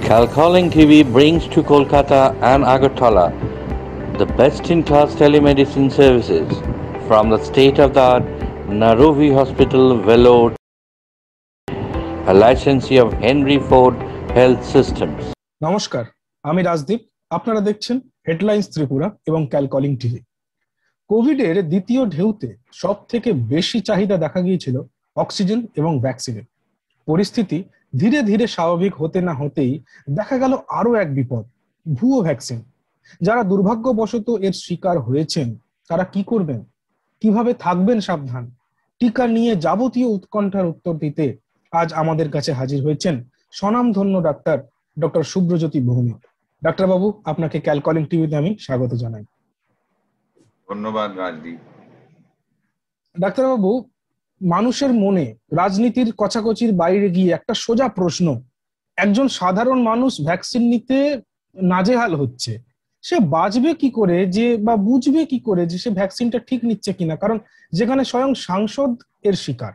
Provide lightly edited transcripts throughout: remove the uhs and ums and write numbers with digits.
Calcalling TV brings to Kolkata and Agartala the best-in-class telemedicine services from the state-of-the-art Narovi Hospital, Vellore, a licensee of Henry Ford Health Systems. নমস্কার, আমি রাজদীপ। আপনারা দেখছেন headlines Tripura এবং ক্যালকলিং TV. কোভিডের দ্বিতীয় ঢেউতে সব থেকে বেশি চাহিদা দেখা গিয়েছিল অক্সিজেন এবং ভ্যাকসিনের। পরিস্থিতি ধীরে ধীরে স্বাভাবিক হতে না হতেই দেখা গেল আরো এক বিপদ, ভুয়ো ভ্যাকসিন। যারা দুর্ভাগ্যবশত এর শিকার হয়েছেন তারা কি করবেন, কিভাবে থাকবেন সাবধান, টিকা নিয়ে যাবতীয় উৎকণ্ঠার উত্তর দিতে আজ আমাদের কাছে হাজির হয়েছেন স্বনামধন্য ডক্টর শুভ্রজ্যোতি ভৌমিক। ডাক্তারবাবু, আপনাকে ক্যালকলিং টিভিতে আমি স্বাগত জানাই। ধন্যবাদ রাজদীপ। ডাক্তারবাবু, মানুষের মনে রাজনীতির কচাকচির বাইরে গিয়ে একটা সোজা প্রশ্ন, একজন সাধারণ মানুষ ভ্যাকসিন নিতে নাজেহাল হচ্ছে, সে বাঁচবে কি করে যে বা বুঝবে কি করে যে সে ভ্যাকসিনটা ঠিক নিচ্ছে কিনা, কারণ যেখানে স্বয়ং সাংসদ এর শিকার।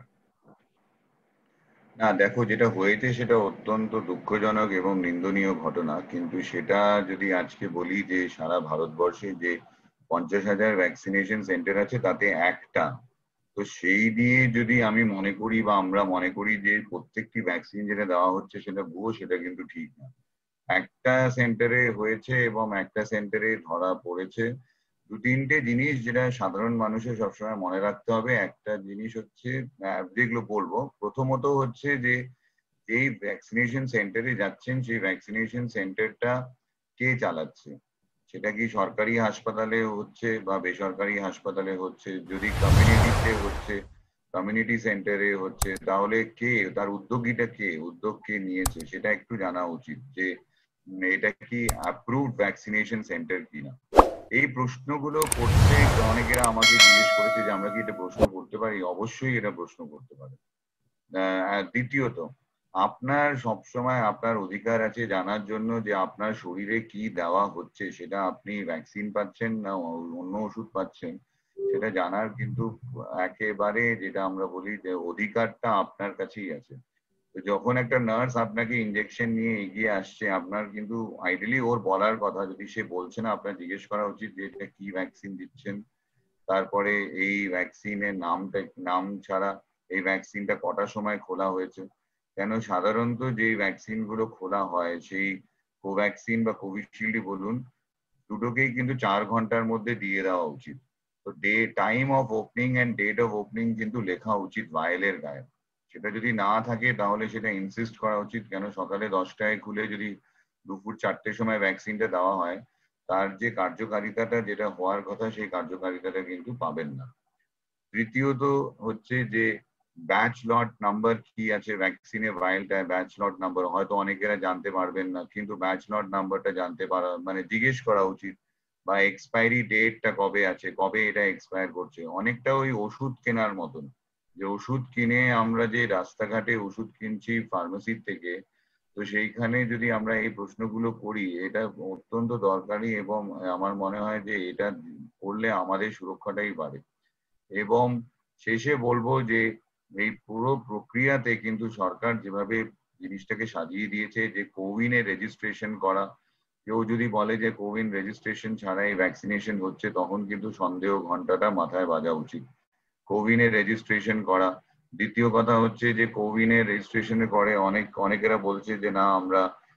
না, দেখো, যেটা হয়েছে সেটা অত্যন্ত দুঃখজনক এবং নিন্দনীয় ঘটনা, কিন্তু সেটা যদি আজকে বলি যে সারা ভারতবর্ষে যে 50,000 ভ্যাকসিনেশন সেন্টার আছে তাতে একটা, তো সেই দিয়ে যদি আমি মনে করি বা আমরা মনে করি যে প্রত্যেকটি ভ্যাকসিন যেটা দেওয়া হচ্ছে সেটা ভুয়ো, সেটা কিন্তু ঠিক না। একটা সেন্টারে হয়েছে এবং একটা সেন্টারে ধরা পড়েছে। দু তিনটে জিনিস যেটা সাধারণ মানুষের সবসময় মনে রাখতে হবে। একটা জিনিস হচ্ছে, যেগুলো বলবো, প্রথমত হচ্ছে যে যেই ভ্যাকসিনেশন সেন্টারে যাচ্ছেন সেই ভ্যাকসিনেশন সেন্টারটা কে চালাচ্ছে, সেটা কি সরকারি হাসপাতালে হচ্ছে বা বেসরকারি হাসপাতালে হচ্ছে, যদি কমিউনিটিতে হচ্ছে, কমিউনিটি সেন্টারে হচ্ছে, তাহলে কে তার উদ্যোগীটা, উদ্যোগ কে নিয়েছে সেটা একটু জানা উচিত, যে এটা কি অ্যাপ্রুভড ভ্যাকসিনেশন সেন্টার কিনা। এই প্রশ্নগুলো করতে অনেকেরা আমাকে জিজ্ঞেস করেছে যে আমরা কি এটা প্রশ্ন করতে পারি। অবশ্যই এটা প্রশ্ন করতে পারে। দ্বিতীয়ত, আপনার সবসময় আপনার অধিকার আছে জানার জন্য যে আপনার শরীরে কি দেওয়া হচ্ছে, সেটা আপনি ভ্যাকসিন পাচ্ছেন না অন্য ওষুধ পাচ্ছেন, সেটা জানার কিন্তু একেবারে, যেটা আমরা বলি যে অধিকারটা আপনার কাছেই আছে। তো যখন একটা নার্স আপনাকে ইনজেকশন নিয়ে এগিয়ে আসছে, আপনার কিন্তু আইডিয়ালি ওর বলার কথা, যদি সে বলছে না আপনার জিজ্ঞেস করা উচিত যে এটা কি ভ্যাকসিন দিচ্ছেন, তারপরে এই ভ্যাকসিনের নাম ছাড়া এই ভ্যাকসিনটা কটার সময় খোলা হয়েছে। কেন সাধারণত যে ভ্যাকসিন গুলো খোলা হয়, সেই কোভ্যাক্সিন বা কোভিশিল্ডই বলুন, দুটোকেই কিন্তু 4 ঘন্টার মধ্যে দিয়ে দেওয়া উচিত। তো time of opening and date of opening কিন্তু লেখা উচিত ভায়েলের গায়ে। সেটা যদি না থাকে তাহলে সেটা ইনসিস্ট করা উচিত, কেন সকালে 10টায় খুলে যদি দুপুর 4টের সময় ভ্যাকসিনটা দেওয়া হয়, তার যে কার্যকারিতাটা যেটা হওয়ার কথা সেই কার্যকারিতাটা কিন্তু পাবেন না। তৃতীয়ত হচ্ছে যে ব্যাচ লট নাম্বার কি আছে ভ্যাকসিনের ভাইলটায়, ব্যাচ লট নাম্বার হয়তো অনেকেরা জানতে পারবেন না, কিন্তু ব্যাচ লট নাম্বারটা জানতে পারা মানে জিজ্ঞেস করা উচিত। বা এক্সপায়ারি ডেটটা কবে আছে, কবে এটা এক্সপায়ার করছে। অনেকটা ওই ওষুধ কেনার মতন, যে ওষুধ কিনে আমরা যে রাস্তাঘাটে ওষুধ কিনছি ফার্মেসির থেকে, তো সেইখানে যদি আমরা এই প্রশ্নগুলো করি, এটা অত্যন্ত দরকারি এবং আমার মনে হয় যে এটা করলে আমাদের সুরক্ষাটাই বাড়ে। এবং শেষে বলবো যে এই পুরো প্রক্রিয়াতে কিন্তু সরকার যেভাবে জিনিসটাকে সাজিয়ে দিয়েছে, যে কোউইনে রেজিস্ট্রেশন করা, কেউ যদি বলে যে কোউইন রেজিস্ট্রেশন ছাড়াই ভ্যাকসিনেশন হচ্ছে, তখন কিন্তু সন্দেহ ঘন্টাটা মাথায় বাজা উচিত। কোউইনে রেজিস্ট্রেশন করা। দ্বিতীয় কথা হচ্ছে যে কোউইনে রেজিস্ট্রেশনে করে অনেকেরা বলছে যে না আমরা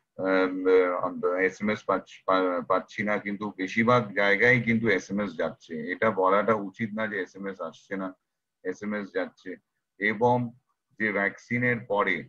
SMS পাচ্ছি না, কিন্তু বেশিরভাগ জায়গায় কিন্তু SMS যাচ্ছে। এটা বলাটা উচিত না যে SMS আসছে না, SMS যাচ্ছে। এবং যে ভ্যাকসিনের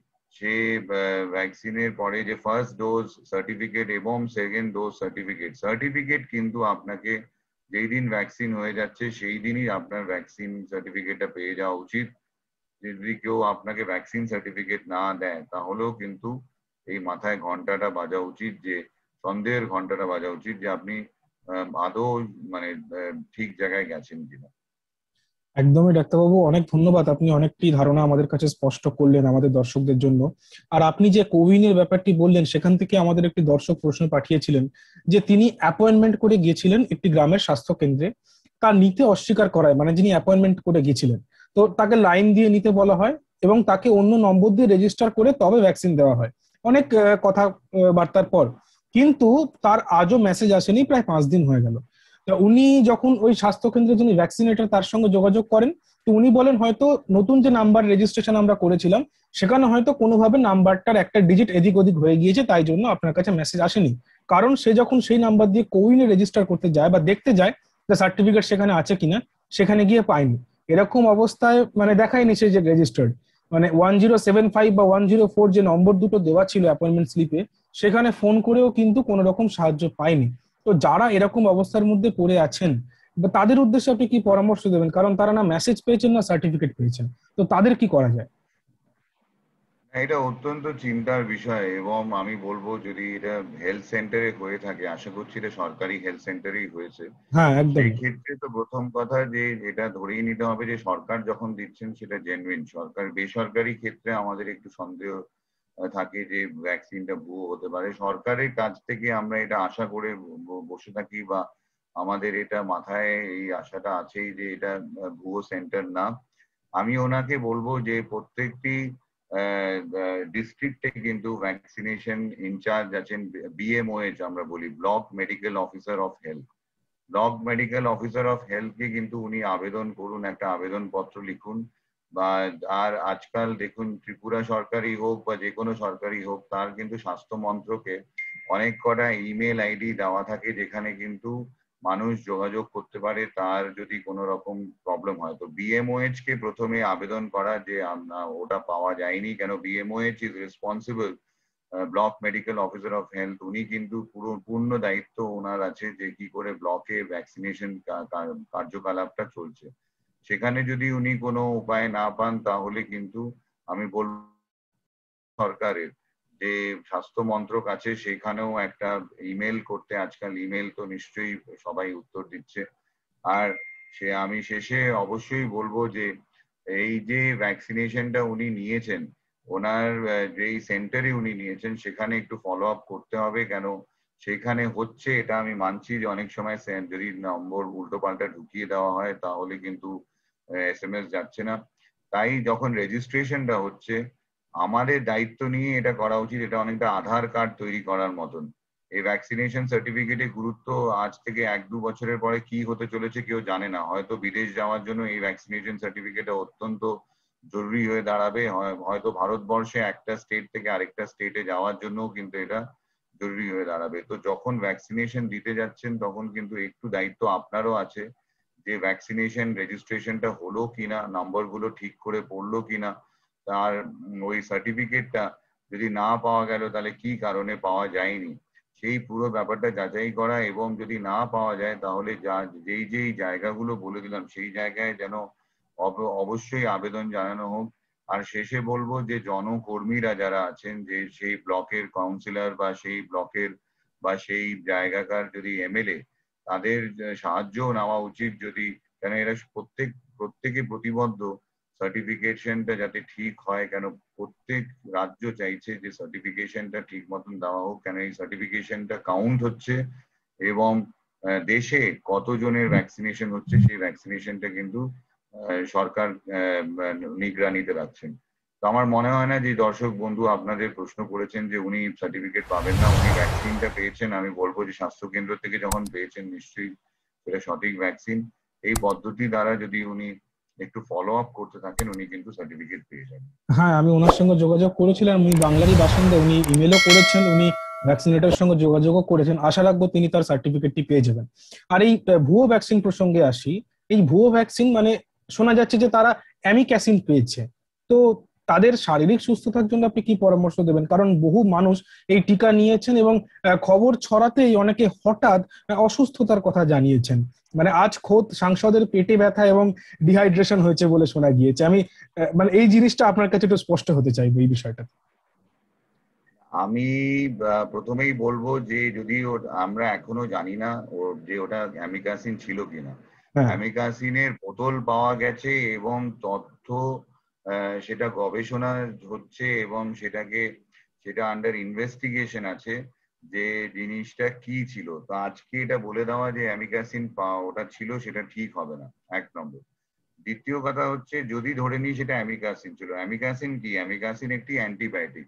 পরে যে ফার্স্ট ডোজ সার্টিফিকেট এবং সেকেন্ড ডোজ সার্টিফিকেট কিন্তু আপনাকে যেই দিন ভ্যাকসিন হয়ে যাচ্ছে সেই দিনই আপনার ভ্যাকসিন সার্টিফিকেটটা পেয়ে যাওয়া উচিত। যদি কেউ আপনাকে ভ্যাকসিন সার্টিফিকেট না দেয়, তাহলেও কিন্তু এই মাথায় ঘন্টাটা বাজা উচিত, যে সন্দেহের ঘন্টাটা বাজা উচিত যে আপনি আদৌ মানে ঠিক জায়গায় গেছেন কিনা। একদমই ডাক্তারবাবু, অনেক ধন্যবাদ। আপনি অনেকটি ধারণা আমাদের কাছে স্পষ্ট করলেন আমাদের দর্শকদের জন্য। আর আপনি যে কোউইনের ব্যাপারটি বললেন, সেখান থেকে আমাদের একটি দর্শক প্রশ্ন পাঠিয়েছিলেন যে তিনি অ্যাপয়েন্টমেন্ট করে গিয়েছিলেন একটি গ্রামের স্বাস্থ্য কেন্দ্রে, তার নিতে অস্বীকার করায়, মানে যিনি অ্যাপয়েন্টমেন্ট করে গিয়েছিলেন, তো তাকে লাইন দিয়ে নিতে বলা হয় এবং তাকে অন্য নম্বর দিয়ে রেজিস্টার করে তবে ভ্যাকসিন দেওয়া হয়। অনেক কথা বার্তার পর, কিন্তু তার আজও মেসেজ আসেনি, প্রায় 5 দিন হয়ে গেল। তা উনি যখন ওই স্বাস্থ্য কেন্দ্রে যিনি ভ্যাকসিনেটর তার সঙ্গে যোগাযোগ করেন, তো উনি বলেন হয়তো নতুন যে নাম্বার রেজিস্ট্রেশন আমরা করেছিলাম সেখানে হয়তো কোনোভাবে নাম্বারটার একটা ডিজিট এদিক ওদিক হয়ে গিয়েছে, তাই জন্য আপনার কাছে মেসেজ আসেনি। কারণ সে যখন সেই নাম্বার দিয়ে কোউইনে রেজিস্টার করতে যায় বা দেখতে যায় যে সার্টিফিকেট সেখানে আছে কিনা, সেখানে গিয়ে পায়নি। এরকম অবস্থায় মানে দেখায়নি সে যে রেজিস্টার্ড, মানে 1075 বা 104 যে নম্বর দুটো দেওয়া ছিল অ্যাপয়েন্টমেন্ট স্লিপে, সেখানে ফোন করেও কিন্তু কোনো রকম সাহায্য পায়নি। তো যারা এরকম অবস্থার মধ্যে পড়ে আছেন বা তাদের উদ্দেশ্যে আপনি কি পরামর্শ দেবেন, কারণ তারা না মেসেজ পেয়েছেন না সার্টিফিকেট পেয়েছেন, তো তাদের কি করা যায়? এটা অত্যন্ত চিন্তার বিষয়, এবং আমি বলবো যদি এটা হেলথ সেন্টারে হয়ে থাকে, আশা করছি এটা সরকারি হেলথ সেন্টারেই হয়েছে, হ্যাঁ, একদম। সেই ক্ষেত্রে তো প্রথম কথা যে এটা ধরেই নিতে হবে যে সরকার যখন দিচ্ছেন সেটা জেনুইন। সরকার বেসরকারি ক্ষেত্রে আমাদের একটু সন্দেহ থাকে যে ভ্যাকসিনটা ভুয়ো হতে পারে। সরকারের কাছ থেকে আমরা এটা আশা করে বসে থাকি, বা আমাদের এটা মাথায় এই আশাটা আছেই যে এটা ভুয়ো সেন্টার না। আমি ওনাকে বলবো যে প্রত্যেকটি ডিস্ট্রিক্টে কিন্তু ভ্যাকসিনেশন ইনচার্জ আছেন, বিএমওএইচ আমরা বলি, block medical officer of health. Block medical officer of হেলথকে কিন্তু উনি আবেদন করুন, একটা আবেদন পত্র লিখুন। বা আর আজকাল দেখুন ত্রিপুরা সরকারি হোক বা যে কোনো সরকারি হোক, তার কিন্তু স্বাস্থ্য মন্ত্রকে অনেক কটা ইমেল আইডি দেওয়া থাকে যেখানে কিন্তু মানুষ যোগাযোগ করতে পারে তার যদি কোনো রকম প্রবলেম হয়। তো বিএমওএইচ কে প্রথমে আবেদন করা যে ওটা পাওয়া যায়নি কেন। BMOH is responsible, block medical officer of health, উনি কিন্তু পুরো পূর্ণ দায়িত্ব ওনার আছে যে কি করে ব্লকে ভ্যাকসিনেশন কার্যকলাপটা চলছে। সেখানে যদি উনি কোনো উপায় না পান তাহলে কিন্তু আমি বলবো সরকারের যে স্বাস্থ্য মন্ত্রক আছে সেখানেও একটা ইমেল করতে। আজকাল ইমেল তো নিশ্চয়ই সবাই উত্তর দিচ্ছে। আর আমি শেষে অবশ্যই বলবো যে এই যে ভ্যাকসিনেশনটা উনি নিয়েছেন, ওনার যেই সেন্টারে উনি নিয়েছেন সেখানে একটু ফলো আপ করতে হবে। কেন সেখানে হচ্ছে এটা আমি মানছি যে অনেক সময় যদি নম্বর উল্টো পাল্টা ঢুকিয়ে দেওয়া হয় তাহলে কিন্তু এসএমএস যাচ্ছে না। তাই যখন রেজিস্ট্রেশনটা হচ্ছে আমাদের দায়িত্ব নিয়ে এটা করা উচিত। এটা অনেকটা আধার কার্ড তৈরি করার মতন। এই ভ্যাকসিনেশন সার্টিফিকেটের গুরুত্ব আজ থেকে 1-2 বছরের পরে কি হতে চলেছে কেউ জানে না। হয়তো বিদেশ যাওয়ার জন্য এই ভ্যাকসিনেশন সার্টিফিকেট অত্যন্ত জরুরি হয়ে দাঁড়াবে। হয়তো ভারতবর্ষে একটা স্টেট থেকে আরেকটা স্টেটে যাওয়ার জন্য কিন্তু এটা জরুরি হয়ে দাঁড়াবে। তো যখন ভ্যাকসিনেশন দিতে যাচ্ছেন তখন কিন্তু একটু দায়িত্ব আপনারও আছে যে ভ্যাকসিনেশন রেজিস্ট্রেশনটা হলো কিনা, নম্বরগুলো ঠিক করে পড়লো কিনা, তার ওই সার্টিফিকেটটা যদি না পাওয়া গেল তাহলে কি কারণে পাওয়া যায়নি সেই পুরো ব্যাপারটা যাচাই করা। এবং যদি না পাওয়া যায় তাহলে যেই যেই জায়গাগুলো বলে দিলাম সেই জায়গায় যেন অবশ্যই আবেদন জানানো হোক। আর শেষে বলবো যে জনকর্মীরা যারা আছেন, যে সেই ব্লকের কাউন্সিলর বা সেই ব্লকের বা সেই জায়গাকার যদি এমএলএ, তাদের সাহায্য নেওয়া উচিত। যদি কেন এরা প্রত্যেকে প্রতিবদ্ধ সার্টিফিকেশনটা যাতে ঠিক হয়। কেন প্রত্যেক রাজ্য চাইছে যে সার্টিফিকেশনটা ঠিক মতন দেওয়া হোক, কেন এই সার্টিফিকেশনটা কাউন্ট হচ্ছে এবং দেশে কতজনের ভ্যাকসিনেশন হচ্ছে সেই ভ্যাকসিনেশনটা কিন্তু সরকার নিগরানিতে রাখছেন। তো আমার মনে হয় না যে দর্শক বন্ধু আপনাদের প্রশ্ন করেছেন যে উনি সার্টিফিকেট পাবেন না, উনি ভ্যাকসিনটা পেয়েছেন। আমি বলবো যে স্বাস্থ্য কেন্দ্র থেকে যখন পেয়েছেন নিশ্চয়ই সেটা সঠিক ভ্যাকসিন। এই পদ্ধতি দ্বারা যদি উনি একটু ফলো আপ করতে থাকেন উনি কিন্তু সার্টিফিকেট পেয়ে যাবেন। হ্যাঁ, আমি ওনার সঙ্গে যোগাযোগ করেছিলাম, উনি বাংলারই বাসিন্দা, উনি ইমেলও করেছেন, উনি ভ্যাকসিনেটর সঙ্গে যোগাযোগও করেছেন। আশা রাখবো তিনি তার সার্টিফিকেটটি পেয়ে যাবেন। আর এই ভুয়ো ভ্যাকসিন প্রসঙ্গে আসি। এই ভুয়ো ভ্যাকসিন মানে শোনা যাচ্ছে যে তারা অ্যামিক্যাসিন পেয়েছে, তো তাদের শারীরিক সুস্থতার জন্য আপনি কি পরামর্শ দেবেন? কারণ বহু মানুষ এই টিকা নিয়েছেন এবং খবর ছড়াতেই অনেকে হঠাৎ অসুস্থতার কথা জানিয়েছেন। মানে আজ খোদ সাংসদের পেটে ব্যথা এবং ডিহাইড্রেশন হয়েছে বলে শোনা গিয়েছে। আমি মানে এই জিনিসটা আপনার কাছে একটু স্পষ্ট হতে চাইবো এই বিষয়টা। আমি প্রথমেই বলবো যে যদি আমরা এখনো জানি না যে ওটা অ্যামিকাসিন ছিল কিনা। হ্যাঁ। অ্যামিকাসিনের বোতল পাওয়া গেছে এবং তথ্য সেটা গবেষণা হচ্ছে এবং সেটা আন্ডার ইনভেস্টিগেশন আছে যে জিনিসটা কি ছিল। তো আজকে এটা বলে দেওয়া যে অ্যামিকাসিন ওটা ছিল সেটা ঠিক হবে না, 1 নম্বর। দ্বিতীয় কথা হচ্ছে যদি ধরে নিই সেটা অ্যামিকাসিন ছিল, অ্যামিকাসিন কি? অ্যামিকাসিন একটি অ্যান্টিবায়োটিক।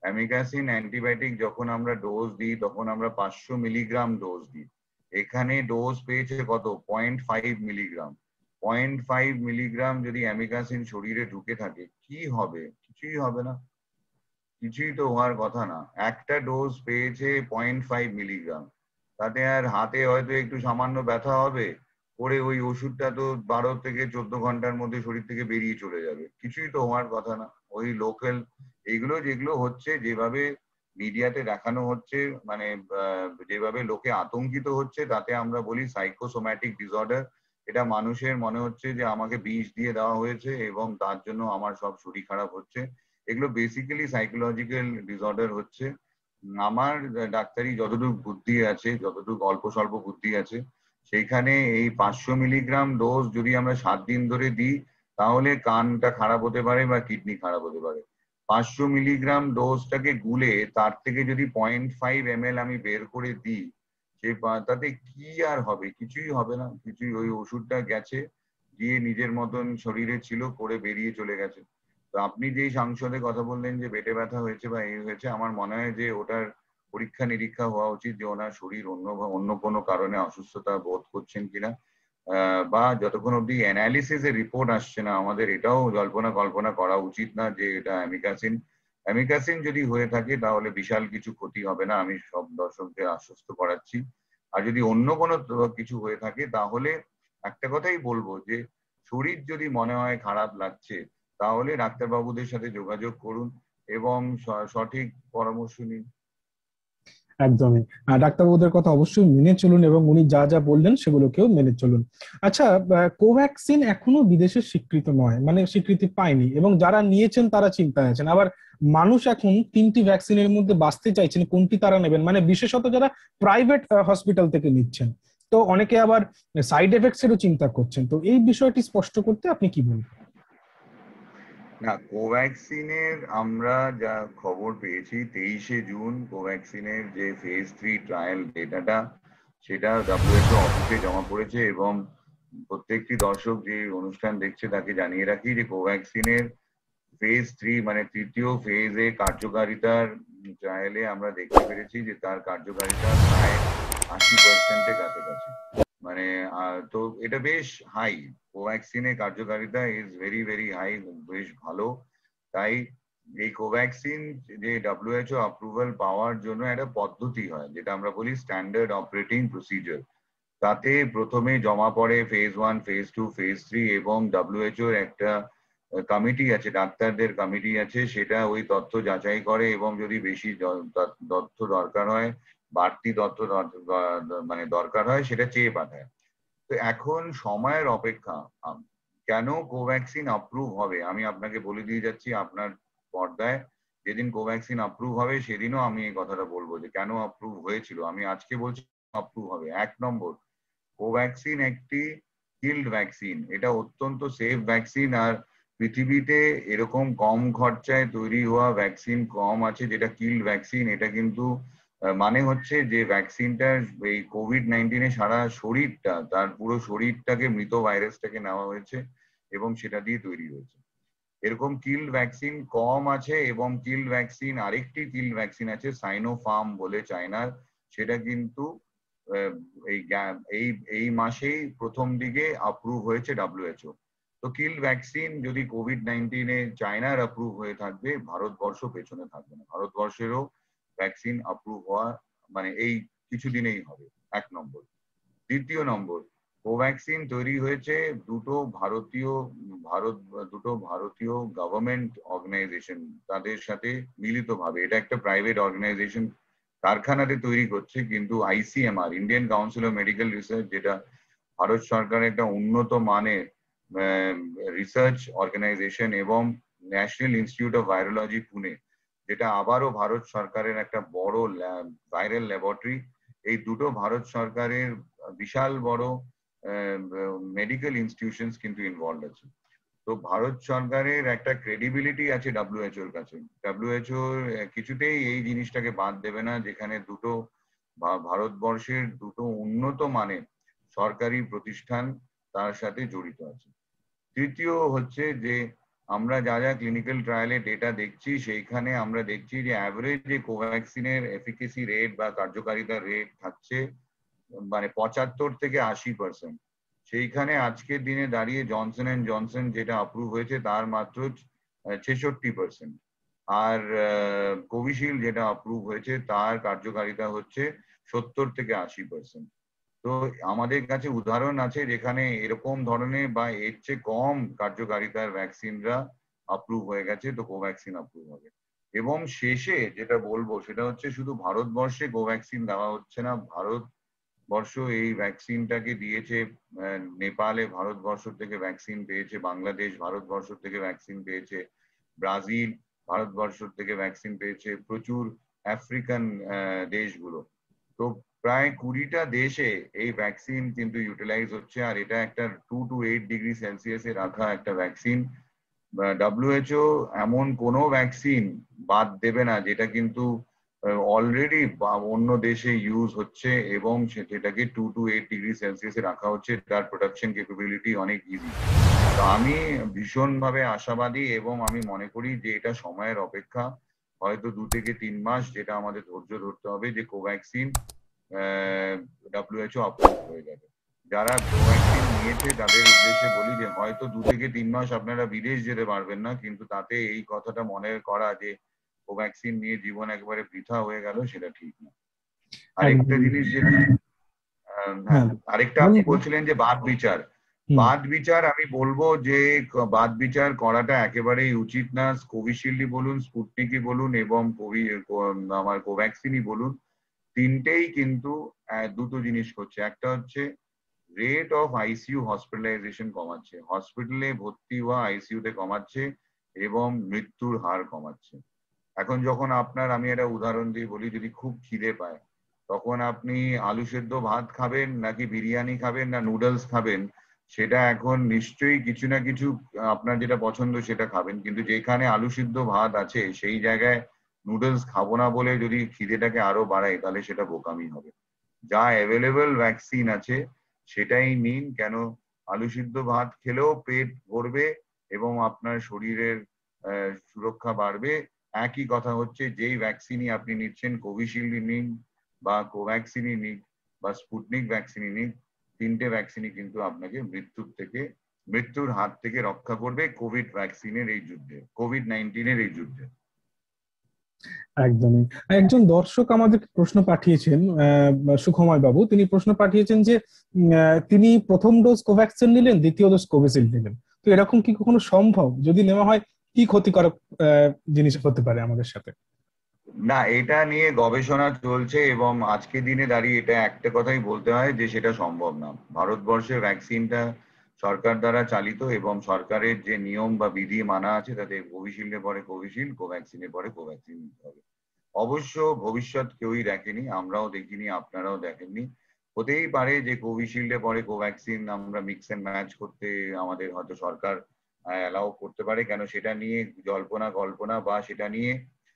অ্যামিকাসিন অ্যান্টিবায়োটিক যখন আমরা ডোজ দিই তখন আমরা 500 মিলিগ্রাম ডোজ দিই। এখানে ডোজ পেয়েছে কত? 0.5 মিলিগ্রাম। 0.5 মিলিগ্রাম যদি অ্যামিকাসিন শরীরে ঢুকে থাকে কি হবে? কিছুই হবে না, কিছুই তো হওয়ার কথা না। একটা ডোজ পেয়েছে 0.5 মিলিগ্রাম, তাতে আর হাতে হয়তো একটু সামান্য ব্যথা হবে, পরে ওই ওষুধটা তো 12 থেকে 14 ঘন্টার মধ্যে শরীর থেকে বেরিয়ে চলে যাবে, কিছুই তো হওয়ার কথা না। ওই লোকাল এইগুলো যেগুলো হচ্ছে, যেভাবে মিডিয়াতে দেখানো হচ্ছে, মানে যেভাবে লোকে আতঙ্কিত হচ্ছে, তাতে আমরা বলি সাইকোসোম্যাটিক ডিসঅর্ডার। এটা মানুষের মনে হচ্ছে যে আমাকে বিষ দিয়ে দেওয়া হয়েছে এবং তার জন্য আমার সব শরীর খারাপ হচ্ছে। এগুলো বেসিক্যালি সাইকোলজিক্যাল ডিসঅর্ডার হচ্ছে। আমার ডাক্তারি যতটুকু বুদ্ধি আছে, যতটুকু অল্প স্বল্প বুদ্ধি আছে, সেইখানে এই 500 মিলিগ্রাম ডোজ যদি আমরা 7 দিন ধরে দিই, তাহলে কানটা খারাপ হতে পারে বা কিডনি খারাপ হতে পারে। 500 মিলিগ্রাম ডোজটাকে গুলে তার থেকে যদি 0.5 ml আমি বের করে দিই, তাতে কি আর হবে? কিছুই হবে না, কিছুই। ওই ওষুধটা গেছে, গিয়ে নিজের মতন শরীরে ছিল, করে বেরিয়ে চলে গেছে। তো আপনি যেই সাংসদে কথা বললেন যে পেটে ব্যথা হয়েছে বা এই হয়েছে, আমার মনে হয় যে ওটার পরীক্ষা নিরীক্ষা হওয়া উচিত যে ওনার শরীর অন্য কোনো কারণে অসুস্থতা বোধ করছেন কিনা, বা যতক্ষণ অব্দি অ্যানালিসিস এর রিপোর্ট আসছে না, আমাদের এটাও জল্পনা কল্পনা করা উচিত না যে এটা অ্যামিকাসিন। অ্যামিকাসিন যদি হয়ে থাকে তাহলে বিশাল কিছু ক্ষতি হবে না, আমি সব দর্শকদের আশ্বস্ত করাচ্ছি। আর যদি অন্য কোনো কিছু হয়ে থাকে তাহলে একটা কথাই বলবো যে শরীর যদি মনে হয় খারাপ লাগছে, তাহলে ডাক্তারবাবুদের সাথে যোগাযোগ করুন এবং সঠিক পরামর্শ নিন। একদমই। ডাক্তারবাবুদের কথা অবশ্যই মেনে চলুন এবং উনি যা যা বললেন সেগুলোকেও মেনে চলুন। আচ্ছা, কোভ্যাক্সিন এখনো বিদেশে স্বীকৃত নয়, মানে স্বীকৃতি পায়নি, এবং যারা নিয়েছেন তারা চিন্তায় আছেন। আবার মানুষ এখন 3টি ভ্যাকসিনের মধ্যে বাঁচতে চাইছেন, কোনটি তারা নেবেন, মানে বিশেষত যারা প্রাইভেট হসপিটাল থেকে নিচ্ছেন। তো অনেকে আবার সাইড এফেক্টস এরও চিন্তা করছেন। তো এই বিষয়টি স্পষ্ট করতে আপনি কি বলবেন? না, কোভ্যাক্সিনের আমরা যা খবর পেয়েছি, 23শে জুন কোভ্যাক্সিনের যে ফেজ 3 ট্রায়াল ডেটাটা, সেটা WHO অফিসে জমা পড়েছে। এবং প্রত্যেকটি দর্শক যে অনুষ্ঠান দেখছে তাকে জানিয়ে রাখি যে কোভ্যাক্সিনের ফেজ 3 মানে তৃতীয় ফেজে কার্যকারিতার ট্রায়ালে আমরা দেখতে পেরেছি যে তার কার্যকারিতা প্রায় 80% কাছাকাছি। মানে তো এটা বেশ হাই, কোভ্যাক্সিনের কার্যকারিতা ইজ ভেরি ভেরি হাই, বেশ ভালো। তাই এই কোভ্যাক্সিন যে WHO অ্যাপ্রুভাল পাওয়ার জন্য একটা পদ্ধতি হয়, যেটা আমরা বলি স্ট্যান্ডার্ড অপারেটিং প্রসিজার। তাতে প্রথমে জমা পড়ে ফেজ 1, ফেজ 2, ফেজ 3 এবং WHO একটা কমিটি আছে, ডাক্তারদের কমিটি আছে, সেটা ওই তথ্য যাচাই করে এবং যদি বেশি তথ্য দরকার হয়, বাড়তি তথ্য মানে দরকার হয়, সেটা চেয়ে পাঠায়। তো এখন সময়ের অপেক্ষা। কেন কোভ্যাক্সিন অ্যাপ্রুভ হবে আমি আপনাকে বলে দিয়ে যাচ্ছি আপনার পর্দায়। যেদিন কোভ্যাক্সিন অ্যাপ্রুভ হবে সেদিনও আমি এই কথাটা বলবো যে কেন অ্যাপ্রুভ হয়েছিল, আমি আজকে বলছি অ্যাপ্রুভ হবে। 1 নম্বর, কোভ্যাক্সিন একটি কিল্ড ভ্যাকসিন, এটা অত্যন্ত সেফ ভ্যাকসিন। আর পৃথিবীতে এরকম কম খরচায় তৈরি হওয়া ভ্যাকসিন কম আছে যেটা কিল্ড ভ্যাকসিন। এটা কিন্তু মানে হচ্ছে যে ভ্যাকসিনটার এই কোভিড-19 সারা শরীরটা, তার পুরো শরীরটাকে, মৃত ভাইরাসটাকে নেওয়া হয়েছে এবং সেটা দিয়ে তৈরি হয়েছে। এরকম কিল্ড ভ্যাকসিন কম আছে। এবং কিল্ড ভ্যাকসিন, আরেকটি কিল্ড ভ্যাকসিন আছে সাইনোফার্ম বলে চায়নার, সেটা কিন্তু এই এই এই মাসেই প্রথম দিকে অ্যাপ্রুভ হয়েছে WHO। তো কিল্ড ভ্যাকসিন যদি কোভিড-19 চায়নার অ্যাপ্রুভ হয়ে থাকবে, ভারতবর্ষ পেছনে থাকবে না, ভারতবর্ষেরও ভ্যাকসিন অ্যাপ্রুভ হওয়া মানে এই কিছুদিনেই হবে। 1 নম্বর। দ্বিতীয় নম্বর, কোভ্যাক্সিন তৈরি হয়েছে দুটো ভারতীয় গভর্নমেন্ট অর্গানাইজেশন তাদের সাথে মিলিতভাবে। এটা একটা প্রাইভেট অর্গানাইজেশন কারখানাতে তৈরি করছে, কিন্তু ICMR, Indian council of medical research, যেটা ভারত সরকারের একটা উন্নত মানের রিসার্চ অর্গানাইজেশন, এবং national institute of virology Pune, যেটা আবারও ভারত সরকারের একটা বড় ভাইরাল ল্যাবরেটরি। এই দুটো ভারত সরকারের বিশাল বড় মেডিকেল ইনস্টিটিউশনস কিন্তু ইনভলভ আছে। তো ভারত সরকারের একটা ক্রেডিবিলিটি আছে WHO-র কাছে। WHO কিছুতেই এই জিনিসটাকে বাদ দেবে না যেখানে দুটো ভারতবর্ষের দুটো উন্নত মানের সরকারি প্রতিষ্ঠান তার সাথে জড়িত আছে। তৃতীয় হচ্ছে যে আমরা যা যা ক্লিনিক্যাল ট্রায়ালে ডেটা দেখছি সেইখানে আমরা দেখছি যে অ্যাভারেজ যে কোভ্যাক্সিনের এফিকেসি রেট বা কার্যকারিতার রেট থাকছে মানে 75 থেকে 80%। সেইখানে আজকের দিনে দাঁড়িয়ে জনসন অ্যান্ড জনসন যেটা অ্যাপ্রুভ হয়েছে তার মাত্র 66%। আর কোভিশিল্ড যেটা অ্যাপ্রুভ হয়েছে তার কার্যকারিতা হচ্ছে 70 থেকে 80%। তো আমাদের কাছে উদাহরণ আছে যেখানে এরকম ধরনের বা এর চেয়ে কম কার্যকারিতার ভ্যাকসিনরা অ্যাপ্রুভ হয়ে গেছে, তো কোভ্যাক্সিন অ্যাপ্রুভ হবে। এবং শেষে যেটা বলবো সেটা হচ্ছে শুধু ভারতবর্ষে কোভ্যাক্সিন দেওয়া হচ্ছে না, ভারতবর্ষ এই ভ্যাকসিনটাকে দিয়েছে, নেপালে ভারতবর্ষ থেকে ভ্যাকসিন পেয়েছে, বাংলাদেশ ভারতবর্ষ থেকে ভ্যাকসিন পেয়েছে, ব্রাজিল ভারতবর্ষ থেকে ভ্যাকসিন পেয়েছে, প্রচুর আফ্রিকান দেশগুলো। তো প্রায় 20টা দেশে এই ভ্যাকসিন কিন্তু ইউটিলাইজ হচ্ছে। আর এটা একটা 2 to 8 ডিগ্রি সেলসিয়াসে রাখা একটা ভ্যাকসিন। WHO এমন কোনো ভ্যাকসিন বাদ দেবে না যেটা কিন্তু অলরেডি অন্য দেশে ইউজ হচ্ছে এবং সেটাকে 2 to 8 ডিগ্রি সেলসিয়াসে রাখা হচ্ছে। তার প্রোডাকশন ক্যাপাবিলিটি অনেক ইজি। তো আমি ভীষণভাবে আশাবাদী এবং আমি মনে করি যে এটা সময়ের অপেক্ষা, হয়তো 2 থেকে 3 মাস, যেটা আমাদের ধৈর্য ধরতে হবে যে কোভ্যাক্সিন WHO অ্যাপ্রুভ হয়ে যাবে। যারা কোভ্যাক্সিন নিয়েছে তাদের উদ্দেশ্যে বলি যে হয়তো 2 থেকে 3 মাস আপনারা বিদেশ যেতে পারবেন না, কিন্তু তাতে এই কথাটা মনে করা যে কোভ্যাক্সিন নিয়ে জীবন একবারে বৃথা হয়ে গেল সেটা ঠিক না। আরেকটা জিনিস যেটা হ্যাঁ, আরেকটা আপনি বলছিলেন যে বাদ বিচার। বাদ বিচার আমি বলবো যে বাদ বিচার করাটা একেবারেই উচিত না। কোভিশিল্ডই বলুন, স্পুটনিকই বলুন এবং আমার কোভ্যাক্সিনই বলুন, তিনটেই কিন্তু দুটো জিনিস করছে। একটা হচ্ছে রেট অফ আইসিইউ হসপিটালাইজেশন কমাচ্ছে, হসপিটালে ভর্তি হওয়া আইসিইউ তে কমাচ্ছে এবং মৃত্যুর হার কমাচ্ছে। এখন যখন আমি একটা উদাহরণ দিয়ে বলি, যদি খুব খিদে পায় তখন আপনি আলু সেদ্ধ ভাত খাবেন নাকি বিরিয়ানি খাবেন না নুডলস খাবেন, সেটা এখন নিশ্চয়ই কিছু না কিছু আপনার যেটা পছন্দ সেটা খাবেন। কিন্তু যেখানে আলু সিদ্ধ ভাত আছে সেই জায়গায় নুডলস খাবো না বলে যদি খিদেটাকে আরো বাড়াই তাহলে সেটা বোকামি হবে। যা অ্যাভেলেবল ভ্যাকসিন আছে সেটাই নিন, কেন আলু সিদ্ধ ভাত খেলেও পেট ভরবে এবং আপনার শরীরের সুরক্ষা বাড়বে। একই কথা হচ্ছে যেই ভ্যাকসিনই আপনি নিচ্ছেন, কোভিশিল্ড নিন বা কোভ্যাক্সিনই নিন বা স্পুটনিক ভ্যাকসিনই নিন, তিনটে ভ্যাকসিনই কিন্তু আপনাকে মৃত্যুর হাত থেকে রক্ষা করবে কোভিড ভ্যাকসিনের এই যুদ্ধে, COVID-19 এই যুদ্ধে। একদমই। একজন দর্শক আমাদেরকে প্রশ্ন পাঠিয়েছেন, সুখময় বাবু, তিনি প্রশ্ন পাঠিয়েছেন যে তিনি প্রথম ডোজ কোভ্যাক্সিন নিলেন, দ্বিতীয় ডোজ কোভিশিল্ড নিলেন, তো এরকম কি কখনো সম্ভব? যদি নেওয়া হয় কি ক্ষতিকারক জিনিস হতে পারে আমাদের সাথে? না, এটা নিয়ে গবেষণা চলছে এবং আজকের দিনে দাঁড়িয়ে এটা একটা কথাই বলতে হয় যে সেটা সম্ভব না। ভারতবর্ষে ভ্যাকসিনটা সরকার দ্বারা চালিত এবং সরকারের যে নিয়ম বা বিধি মানা আছে তাতে কোভিশিল্ডে পরে কোভিশিল্ড, কোভ্যাক্সিনে পরে কোভ্যাক্সিন নিতে হবে। অবশ্য ভবিষ্যৎ কেউই দেখেনি, আমরাও দেখিনি, আপনারাও দেখেননি। হতেই পারে যে কোভিশিল্ডে পরে কোভ্যাক্সিন আমরা মিক্স এন্ড ম্যাচ করতে আমাদের হয়তো সরকার অ্যালাউ করতে পারে, কেন সেটা নিয়ে জল্পনা কল্পনা বা সেটা নিয়ে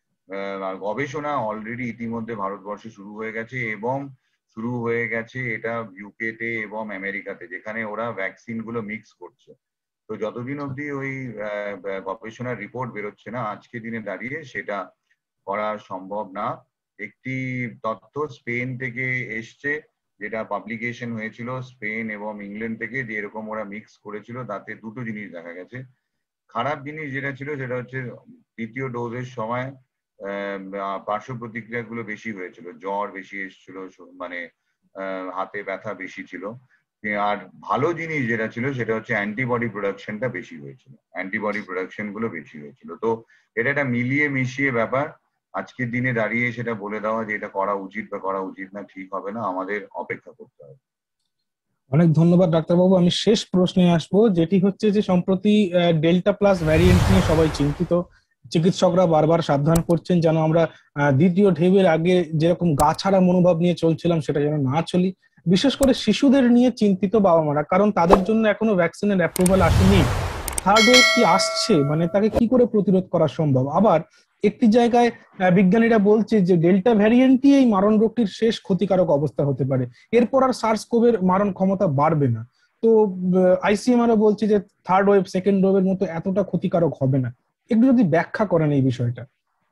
গবেষণা অলরেডি ইতিমধ্যে ভারতবর্ষে শুরু হয়ে গেছে এবং শুরু হয়ে গেছে এটা ইউকে তে এবং আমেরিকাতে, যেখানে ওরা ভ্যাকসিন গুলো মিক্স করছে। তো যতদিন অবধি ওই গবেষণার রিপোর্ট বেরোচ্ছে না আজকে দিনে দাঁড়িয়ে সেটা করা সম্ভব না। একটি তথ্য স্পেন থেকে এসছে, যেটা পাবলিকেশন হয়েছিল স্পেন এবং ইংল্যান্ড থেকে, যে এরকম ওরা মিক্স করেছিল। তাতে দুটো জিনিস দেখা গেছে। খারাপ জিনিস যেটা ছিল সেটা হচ্ছে দ্বিতীয় ডোজের সময় পার্শ্ব প্রতিক্রিয়া গুলো বেশি হয়েছিল, জ্বর বেশি এসেছিল, মানে হাতে ব্যথা বেশি ছিল। আর ভালো জিনিস যেটা ছিল সেটা হচ্ছে অ্যান্টিবডি প্রোডাকশনটা বেশি হয়েছিল, অ্যান্টিবডি প্রোডাকশন গুলো বেশি হয়েছিল। তো এটা একটা মিলিয়ে মিশিয়ে ব্যাপার। আজকের দিনে দাঁড়িয়ে সেটা বলে দেওয়া যে এটা করা উচিত বা করা উচিত না ঠিক হবে না, আমাদের অপেক্ষা করতে হবে। অনেক ধন্যবাদ ডাক্তারবাবু। আমি শেষ প্রশ্নে আসবো, যেটি হচ্ছে যে সম্প্রতি ডেল্টা প্লাস ভ্যারিয়েন্ট নিয়ে সবাই চিন্তিত। চিকিৎসকরা বারবার সাবধান করছেন যেন আমরা দ্বিতীয় ঢেউয়ের আগে যেরকম গা ছাড়া মনোভাব নিয়ে চলছিলাম সেটা যেন না চলি। বিশেষ করে শিশুদের নিয়ে চিন্তিত বাবা মারা, কারণ তাদের জন্য এখনো ভ্যাকসিনের অ্যাপ্রুভাল আসেনি। থার্ড ওয়েভ কি আসছে, মানে তাকে কি করে প্রতিরোধ করা সম্ভব? আবার একটি জায়গায় বিজ্ঞানীরা বলছে যে ডেল্টা ভ্যারিয়েন্টই এই মারণ রোগটির শেষ ক্ষতিকারক অবস্থা হতে পারে, এরপর আর সার্স কোভের মারণ ক্ষমতা বাড়বে না। তো আইসিএমআর বলছে যে থার্ড ওয়েভ সেকেন্ড ওয়েভের মতো এতটা ক্ষতিকারক হবে না। একটু যদি ব্যাখ্যা করেন এই বিষয়টা।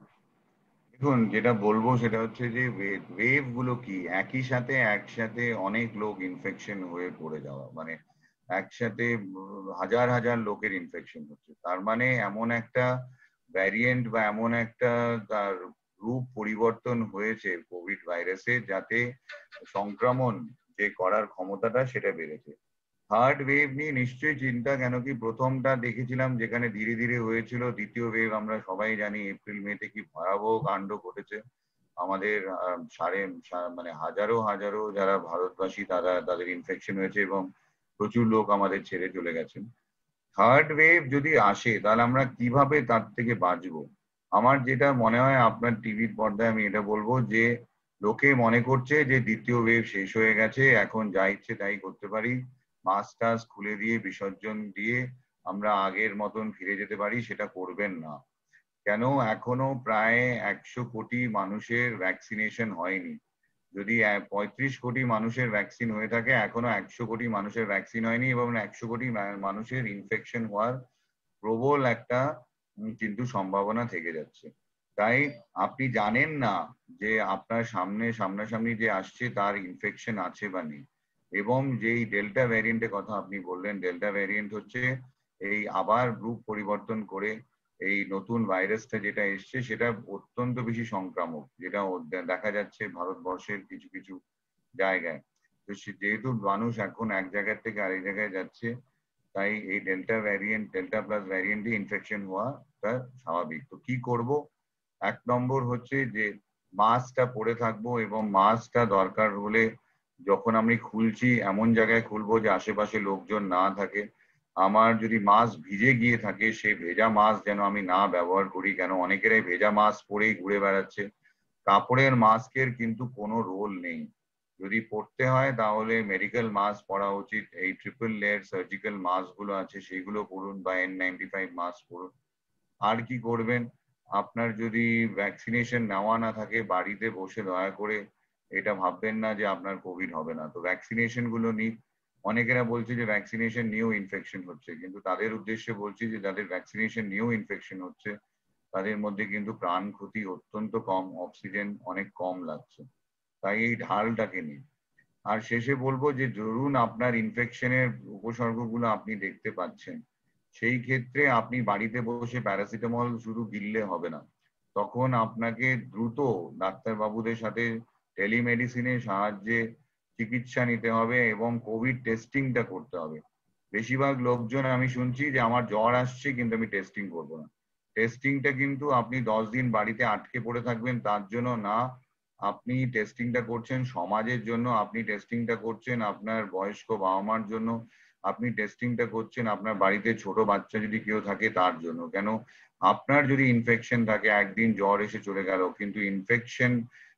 দেখুন, যেটা বলবো সেটা হচ্ছে যে ওয়েভ গুলো কি, একই সাথে একসাথে অনেক লোক ইনফেকশন হয়ে পড়ে যাওয়া, মানে একসাথে হাজার হাজার লোকের ইনফেকশন হচ্ছে, তার মানে এমন একটা ভ্যারিয়েন্ট বা এমন একটা তার রূপ পরিবর্তন হয়েছে কোভিড ভাইরাসে, যাতে সংক্রমণ যে করার ক্ষমতাটা সেটা বেড়েছে। থার্ড ওয়েভ নিয়ে নিশ্চয়ই চিন্তা, কেন কি প্রথমটা দেখেছিলাম যেখানে ধীরে ধীরে হয়েছিল, দ্বিতীয় ওয়েভ আমরা সবাই জানি এপ্রিল মেতে কি ভয়াবহ কাণ্ড ঘটেছে আমাদের। মানে হাজারো হাজারো যারা ভারতবাসী তারা তাদের ইনফেকশন হয়েছে এবং প্রচুর লোক আমাদের ছেড়ে চলে গেছেন। থার্ড ওয়েভ যদি আসে তাহলে আমরা কিভাবে তার থেকে বাঁচবো? আমার যেটা মনে হয়, আপনার টিভির পর্দায় আমি এটা বলবো যে লোকে মনে করছে যে দ্বিতীয় ওয়েভ শেষ হয়ে গেছে, এখন যা ইচ্ছে তাই করতে পারি, মাস্ক টাস্ক খুলে দিয়ে বিসর্জন দিয়ে আমরা আগের মতন ফিরে যেতে পারি। সেটা করবেন না। কেন, এখনো প্রায় 100 কোটি মানুষের ভ্যাকসিনেশন হয়নি। যদি 35 কোটি মানুষের ভ্যাকসিন হয়ে থাকে, এখনো 100 কোটি মানুষের ভ্যাকসিন হয়নি এবং 100 কোটি মানুষের ইনফেকশন হওয়ার প্রবল একটা কিন্তু সম্ভাবনা থেকে যাচ্ছে। তাই আপনি জানেন না যে আপনার সামনাসামনি যে আসছে তার ইনফেকশন আছে বা নেই। এবং যেই ডেল্টা ভ্যারিয়েন্টের কথা আপনি বললেন, ডেল্টা ভ্যারিয়েন্ট হচ্ছে এই আবার রূপ পরিবর্তন করে এই নতুন ভাইরাসটা যেটা এসছে সেটা অত্যন্ত বেশি সংক্রামক, যেটা দেখা যাচ্ছে ভারতবর্ষের কিছু কিছু জায়গায়। তো যেহেতু মানুষ এখন এক জায়গা থেকে আরেক জায়গায় যাচ্ছে, তাই এই ডেল্টা ভ্যারিয়েন্ট, ডেল্টা প্লাস ভ্যারিয়েন্টে ইনফেকশন হওয়াটা স্বাভাবিক। তো কি করব? 1 নম্বর হচ্ছে যে মাস্কটা পরে থাকবো, এবং মাস্কটা দরকার হলে যখন আমি খুলছি এমন জায়গায় খুলবো যে আশেপাশে লোকজন না থাকে। আমার যদি মাস্ক ভিজে গিয়ে থাকে, সেই ভেজা মাস্ক যেন আমি না ব্যবহার করি, কেন অনেকেরাই ভেজা মাস্ক পরেই ঘুরে বেড়াচ্ছে। কাপড়ের মাস্কের কিন্তু কোনো রোল নেই। যদি পড়তে হয় তাহলে মেডিকেল মাস্ক পরা উচিত। এই ট্রিপল লেয়ার সার্জিক্যাল মাস্ক গুলো আছে সেগুলো পরুন, বা N95 মাস্ক পরুন। আর কি করবেন? আপনার যদি ভ্যাকসিনেশন নেওয়া না থাকে, বাড়িতে বসে দয়া করে এটা ভাববেন না যে আপনার কোভিড হবে না। তো ভ্যাকসিনেশন গুলো নিন। অনেকেরা বলছে যে ভ্যাকসিনেশন নিয়েও ইনফেকশন হচ্ছে, কিন্তু তাদের উদ্দেশ্যে বলছি যে যাদের ভ্যাকসিনেশন নিয়েও ইনফেকশন হচ্ছে তাদের মধ্যে কিন্তু প্রাণ ক্ষতি অত্যন্ত কম, অক্সিজেন অনেক কম লাগছে। তাই এই ঢালটাকে নিন। আর শেষে বলবো যে ধরুন আপনার ইনফেকশনের উপসর্গগুলো আপনি দেখতে পাচ্ছেন, সেই ক্ষেত্রে আপনি বাড়িতে বসে প্যারাসিটামল শুধু গিললে হবে না। তখন আপনাকে দ্রুত ডাক্তারবাবুদের সাথে টেলিমেডিসিনের সাহায্যে চিকিৎসা নিতে হবে এবং কোভিড টেস্টিংটা করতে হবে। বেশিরভাগ লোকজন আমি শুনছি যে আমার জ্বর আসছে কিন্তু আমি টেস্টিং করবো না। টেস্টিংটা কিন্তু আপনি 10 দিন বাড়িতে আটকে পড়ে থাকবেন তার জন্য না। আপনি টেস্টিংটা করছেন সমাজের জন্য, আপনি টেস্টিংটা করছেন আপনার বয়স্ক বাবা মার জন্য, আপনি টেস্টিংটা করছেন আপনার বাড়িতে ছোট বাচ্চা যদি কেউ থাকে তার জন্য। কেন, আপনার যদি ইনফেকশন থাকে, একদিন জ্বর এসে চলে গেল, কিন্তু ইনফেকশন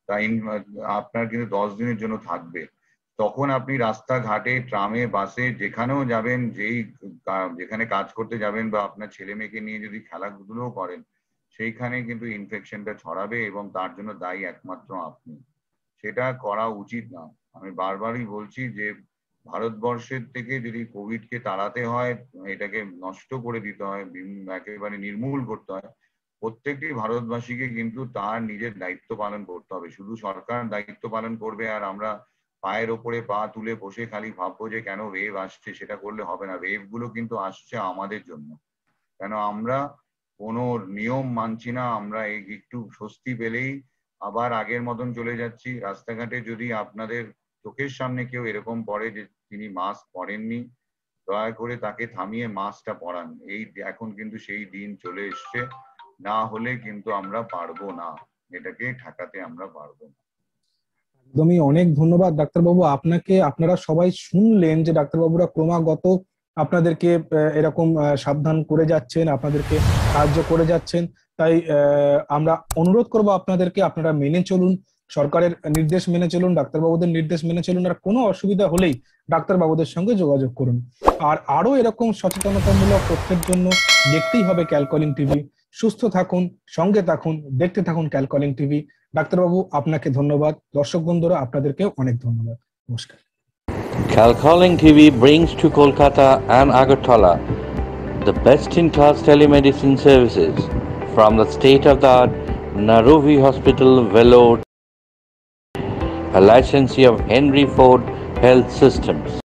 আপনার কিন্তু 10 দিনের জন্য থাকবে। তখন আপনি রাস্তাঘাটে, ট্রামে, বাসে যেখানেও যাবেন, যেখানে কাজ করতে যাবেন বা আপনার ছেলে মেয়েকে নিয়ে যদি খেলাধুলো করেন, সেইখানে কিন্তু ইনফেকশনটা ছড়াবে এবং তার জন্য দায়ী একমাত্র আপনি। সেটা করা উচিত না। আমি বারবারই বলছি যে ভারতবর্ষের থেকে যদি কোভিডকে তাড়াতে হয়, এটাকে নষ্ট করে দিতে হয়, একেবারে নির্মূল করতে হয়, প্রত্যেকটি ভারতবাসীকে কিন্তু তার নিজের দায়িত্ব পালন করতে হবে। শুধু সরকার দায়িত্ব পালন করবে আর আমরা পায়ের ওপরে পা তুলে বসে খালি ভাববো যে কেন ওয়েভ আসছে, সেটা করলে হবে না। ওয়েভ গুলো কিন্তু আসছে আমাদের জন্য। কেন আমরা কোনো নিয়ম মানছি না, আমরা একটু স্বস্তি পেলেই আবার আগের মতন চলে যাচ্ছি। রাস্তাঘাটে যদি আপনাদের চোখের সামনে কেউ এরকম পড়ে যে তিনি মাস্ক পরেননি, দয়া করে তাকে থামিয়ে মাস্কটা পরান। এই এখন কিন্তু সেই দিন চলে এসছে, না হলে কিন্তু আমরা পারবো না, এটাকে ঠেকাতে আমরা পারবো না। একদমই, অনেক ধন্যবাদ ডাক্তারবাবু আপনাকে। আপনারা সবাই শুনলেন যে ডাক্তারবাবুরা ক্রমাগত আপনাদেরকে এরকম সাবধান করে যাচ্ছেন, আপনাদেরকে সাহায্য করে যাচ্ছেন। তাই আমরা অনুরোধ করব আপনাদেরকে, আপনারা মেনে চলুন, সরকারের নির্দেশ মেনে চলুন, ডাক্তারবাবুদের নির্দেশ মেনে চলুন। আর কোনো অসুবিধা হলেই ডাক্তারবাবুদের সঙ্গে যোগাযোগ করুন। আর আরো এরকম সচেতনতামূলক তথ্যের জন্য দেখতেই হবে ক্যালকলিং টিভি। সুস্থ থাকুন, সঙ্গে থাকুন, দেখতে থাকুন ক্যালকলিং টিভি। ডাক্তারবাবু আপনাকে ধন্যবাদ, দর্শক বন্ধুরা আপনাদেরকেও অনেক ধন্যবাদ। নমস্কার। Calcalling TV brings to Kolkata and Agartala the best-in-class telemedicine services from the state-of-the-art Narovi Hospital, Vellore, a licensee of Henry Ford Health Systems.